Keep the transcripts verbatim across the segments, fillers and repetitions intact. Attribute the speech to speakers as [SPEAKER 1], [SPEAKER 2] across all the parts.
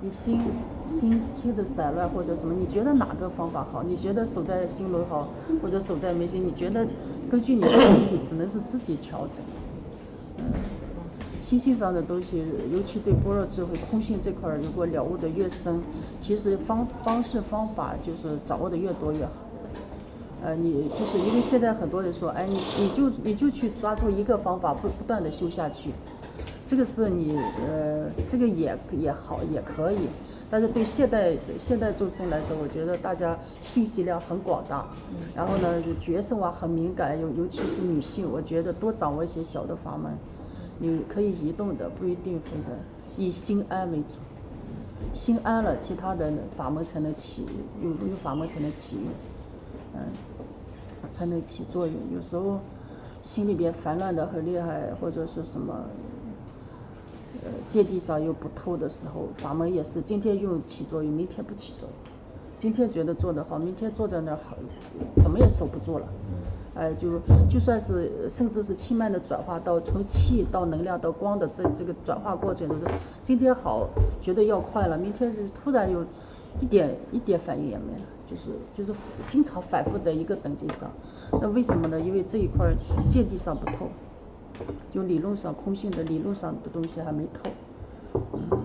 [SPEAKER 1] 你心心气的散乱或者什么，你觉得哪个方法好？你觉得守在心轮好，或者守在眉心？你觉得根据你的身体，只能是自己调整。嗯，心性上的东西，尤其对般若智慧、空性这块儿，如果了悟的越深，其实方方式方法就是掌握的越多越好。呃，你就是因为现在很多人说，哎，你你就你就去抓住一个方法，不不断的修下去。这个是你呃，这个也也好，也可以，但是对现代现代众生来说，我觉得大家信息量很广大，然后呢，觉受啊很敏感，尤尤其是女性，我觉得多掌握一些小的法门，你可以移动的，不一定非得以心安为主，心安了，其他的法门才能起，有有法门才能起用，嗯，才能起作用。有时候心里边烦乱的很厉害，或者是什么。呃，芥蒂上又不透的时候，法门也是今天用起作用，明天不起作用。今天觉得做得好，明天坐在那儿好，怎么也守不住了。哎、呃，就就算是甚至是气脉的转化到从气到能量到光的这这个转化过程都是，今天好觉得要快了，明天就突然又一点一点反应也没了，就是就是经常反复在一个等级上。那为什么呢？因为这一块芥蒂上不透。就理论上空性的理论上的东西还没透，嗯，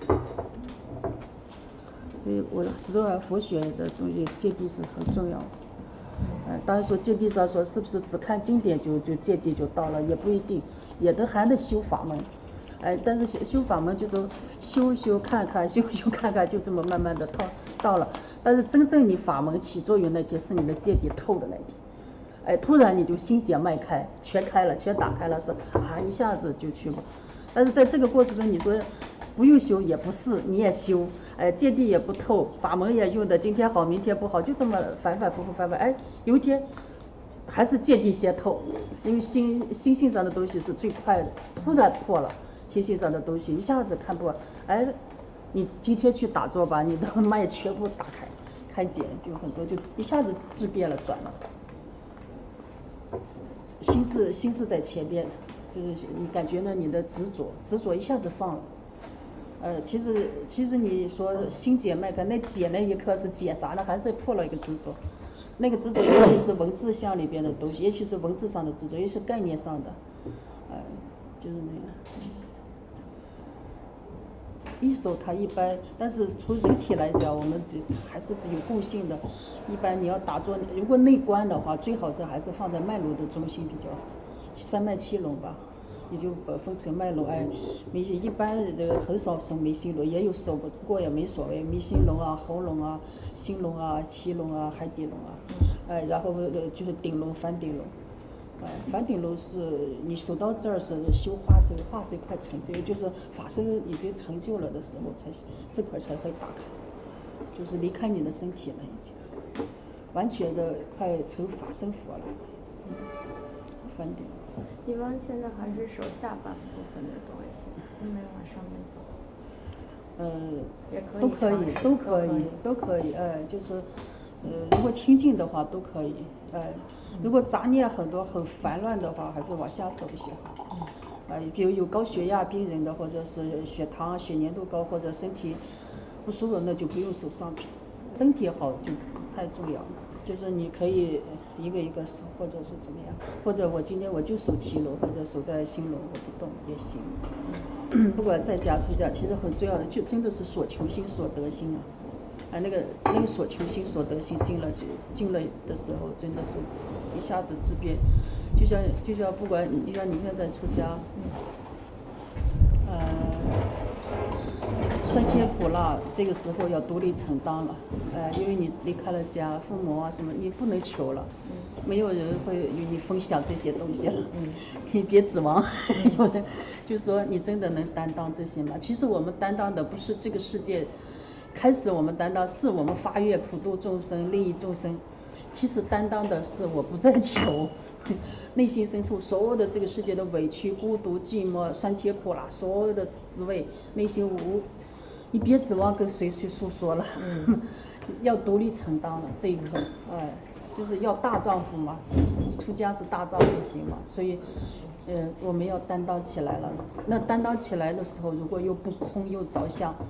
[SPEAKER 1] 所以我始终按佛学的东西，芥蒂是很重要的。嗯，当然说芥蒂上说是不是只看经典就就芥蒂就到了，也不一定，也都还得修法门。哎，但是修修法门就是修修看看，修修看看，就这么慢慢的到到了。但是真正你法门起作用那天，是你的芥蒂透的那天。哎，突然你就心结迈开，全开了，全打开了，是啊，一下子就去了。但是在这个过程中，你说不用修也不是，你也修，哎，芥蒂也不透，法门也用的，今天好，明天不好，就这么反反复复反反，哎，有一天还是芥蒂先透，因为心心性上的东西是最快的，突然破了，心性上的东西一下子看破，哎，你今天去打坐吧，你的脉全部打开，开解就很多，就一下子质变了，转了。心是心是在前边的，就是你感觉呢，你的执着执着一下子放了，呃，其实其实你说心解脉开，那解那一刻是解啥呢？还是破了一个执着，那个执着也许是文字像里边的东西，也许是文字上的执着，也许是概念上的，呃，就是那样。一手它一般，但是从人体来讲，我们就还是有共性的。一般你要打坐，如果内观的话，最好是还是放在脉轮的中心比较好，三脉七轮吧，你就把分成脉轮。哎，眉心一般这个很少守眉心轮，也有守不过也没所谓。眉心轮啊、喉轮啊、心轮啊、脐轮啊、海底轮啊，哎，然后就是顶轮、反顶轮。哎，反顶轮是你守到这儿是修化身，化身快成就，就是法身已经成就了的时候才这块才会打开，就是离开你的身体了已经，完全的快成法身佛了。嗯，反顶。
[SPEAKER 2] 一般现在还是手下半部分的多一些，没往上面走。
[SPEAKER 1] 呃，
[SPEAKER 2] 也可以
[SPEAKER 1] 都可以，都可以，都可以，呃，就是，呃，如果清净的话都可以，呃。如果杂念很多很烦乱的话，还是往下守一些好。呃，比如有高血压病人的，或者是血糖、血粘度高，或者身体不舒服，那就不用守上品。身体好就不太重要，就是你可以一个一个守，或者是怎么样，或者我今天我就守脐轮，或者守在心轮，我不动也行。不管在家出家，其实很重要的，就真的是所求心所得心啊。啊，那个那个所求心所得心进了就进了的时候，真的是一下子质变，就像就像不管你像你现在出家，呃，酸甜苦辣这个时候要独立承担了，呃，因为你离开了家，父母啊什么，你不能求了，没有人会与你分享这些东西了，你别指望，有人就说你真的能担当这些吗？其实我们担当的不是这个世界。开始我们担当是我们发愿普度众生、利益众生，其实担当的是我不再求，内心深处所有的这个世界的委屈、孤独、寂寞、酸甜苦辣，所有的滋味，内心无，你别指望跟谁去诉说了，嗯、要独立承担了这一刻，哎，就是要大丈夫嘛，出家是大丈夫行嘛，所以。呃，我们要担当起来了。那担当起来的时候，如果又不空又着相，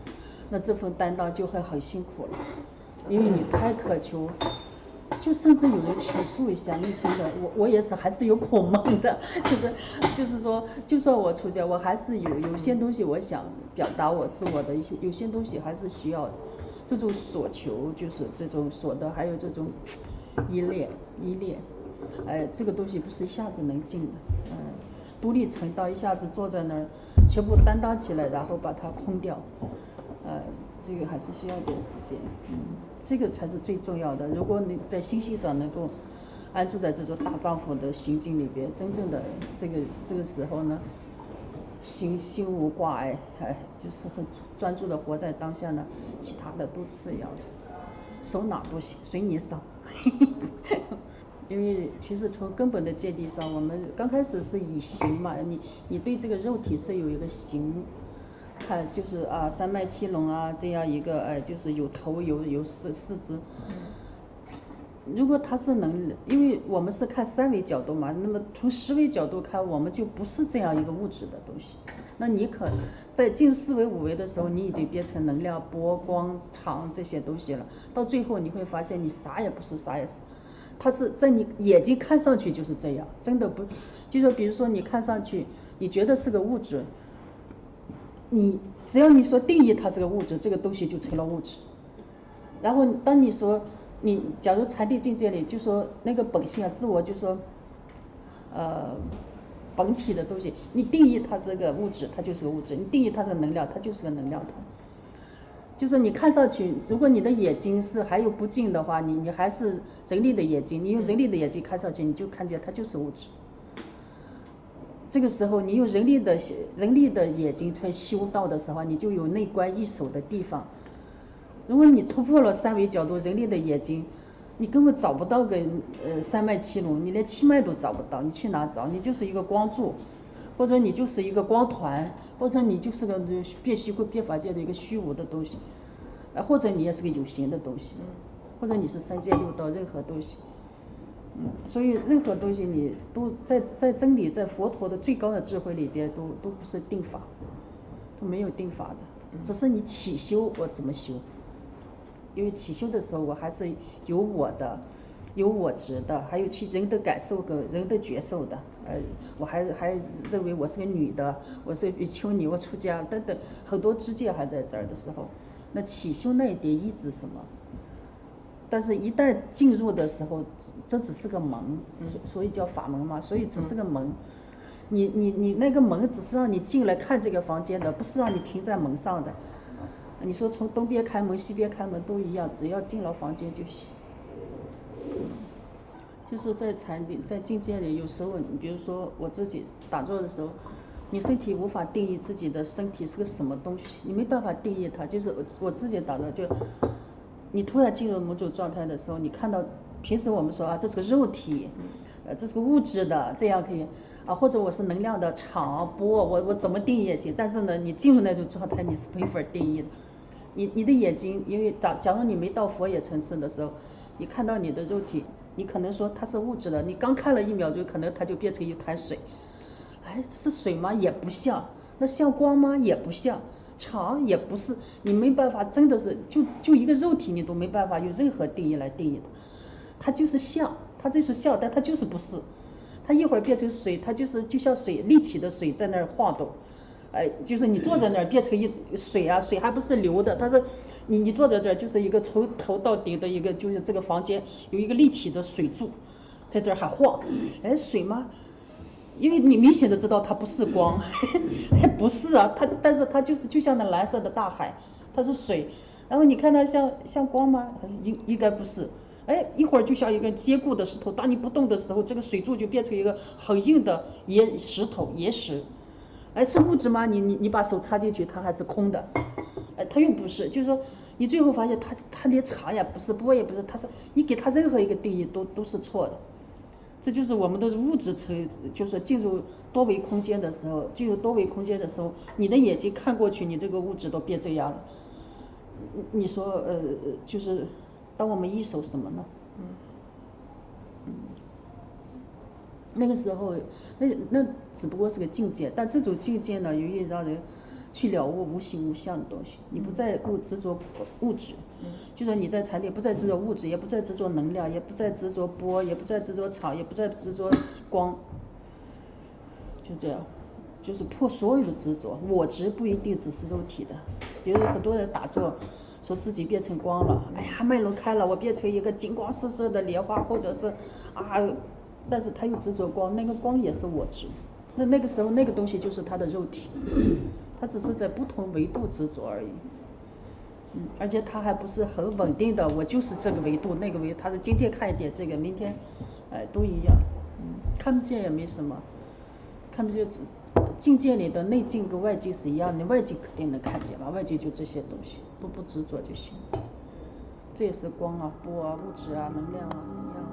[SPEAKER 1] 那这份担当就会很辛苦了，因为你太渴求。就甚至有人倾诉一下内心的，我我也是还是有孔孟的，就是就是说，就算我出家，我还是有有些东西我想表达我自我的一些，有些东西还是需要的，这种所求就是这种所得，还有这种依恋依恋，哎，这个东西不是一下子能进的，嗯，独立成道一下子坐在那儿，全部担当起来，然后把它空掉，呃，这个还是需要点时间，嗯。这个才是最重要的。如果你在心性上能够安住在这种大丈夫的心境里边，真正的这个这个时候呢，心心无挂碍，哎，就是很专注的活在当下呢，其他的都次要的，手哪都行，随你扫。因为其实从根本的芥蒂上，我们刚开始是以形嘛，你你对这个肉体是有一个形。看就是啊，三脉七龙啊，这样一个哎，就是有头有有四四肢。如果它是能，因为我们是看三维角度嘛，那么从十维角度看，我们就不是这样一个物质的东西。那你可在进入四维五维的时候，你已经变成能量、波、光、场这些东西了。到最后你会发现，你啥也不是，啥也是。它是在你眼睛看上去就是这样，真的不，就说比如说你看上去，你觉得是个物质。你只要你说定义它是个物质，这个东西就成了物质。然后当你说你假如禅定境界里就说那个本性啊，自我就说，呃，本体的东西，你定义它是个物质，它就是个物质；你定义它是个能量，它就是个能量团。就说你看上去，如果你的眼睛是还有不净的话，你你还是人力的眼睛，你用人力的眼睛看上去，你就看见它就是物质。这个时候，你用人力的人力的眼睛去修道的时候，你就有内观易守的地方。如果你突破了三维角度，人力的眼睛，你根本找不到个呃三脉七龙，你连七脉都找不到，你去哪找？你就是一个光柱，或者你就是一个光团，或者你就是个变虚构变法界的一个虚无的东西，呃，或者你也是个有形的东西，或者你是三界六道任何东西。嗯，所以任何东西你都在在真理，在佛陀的最高的智慧里边，都都不是定法，都没有定法的，只是你起修我怎么修。因为起修的时候，我还是有我的，有我执的，还有其人的感受跟人的觉受的，呃，我还还认为我是个女的，我是比丘尼，我出家等等，很多知见还在这儿的时候，那起修那一点意指什么？但是，一旦进入的时候，这只是个门，所以叫法门嘛，所以只是个门。你你你那个门只是让你进来看这个房间的，不是让你停在门上的。你说从东边开门、西边开门都一样，只要进了房间就行。就是在禅定、在境界里，有时候你比如说我自己打坐的时候，你身体无法定义自己的身体是个什么东西，你没办法定义它。就是我我自己打坐就。你突然进入某种状态的时候，你看到平时我们说啊，这是个肉体，呃，这是个物质的，这样可以啊，或者我是能量的场波，我我怎么定义也行。但是呢，你进入那种状态，你是没法定义的。你你的眼睛，因为假假如你没到佛眼层次的时候，你看到你的肉体，你可能说它是物质的，你刚看了一秒钟，可能它就变成一滩水。哎，是水吗？也不像。那像光吗？也不像。场也不是，你没办法，真的是就就一个肉体，你都没办法用任何定义来定义它，它就是像，它就是像，但它就是不是，它一会儿变成水，它就是就像水立起的水在那儿晃动，哎，就是你坐在那儿变成一水啊，水还不是流的，它是你你坐在这儿就是一个从头到顶的一个，就是这个房间有一个立起的水柱，在这儿还晃，哎，水吗？因为你明显的知道它不是光，不是啊，它但是它就是就像那蓝色的大海，它是水，然后你看它像像光吗？应应该不是，哎，一会儿就像一个坚固的石头，当你不动的时候，这个水柱就变成一个很硬的岩石头岩石，哎，是物质吗？你你你把手插进去，它还是空的，哎，它又不是，就是说你最后发现它它连长也不是，波也不是，它是你给它任何一个定义都都是错的。这就是我们的物质层，就是进入多维空间的时候，进入多维空间的时候，你的眼睛看过去，你这个物质都变这样了。你说，呃，就是当我们一手什么呢？嗯，嗯，那个时候，那那只不过是个境界，但这种境界呢，容易让人去了悟无形无相的东西，你不再顾执着物质，就说你在禅定不再执着物质，也不再执着能量，也不再执着波，也不再执着场，也不再执着光，就这样，就是破所有的执着。我执不一定只是肉体的，比如很多人打坐，说自己变成光了，哎呀，脉轮开了，我变成一个金光四射的莲花，或者是啊，但是他又执着光，那个光也是我执。那那个时候那个东西就是他的肉体，他只是在不同维度执着而已，嗯，而且他还不是很稳定的，我就是这个维度那个维度，他是今天看一点这个，明天，哎，都一样，嗯，看不见也没什么，看不见，境界里的内境跟外境是一样的，外境肯定能看见嘛，外境就这些东西，不不执着就行，这也是光啊、波啊、物质啊、能量啊一样。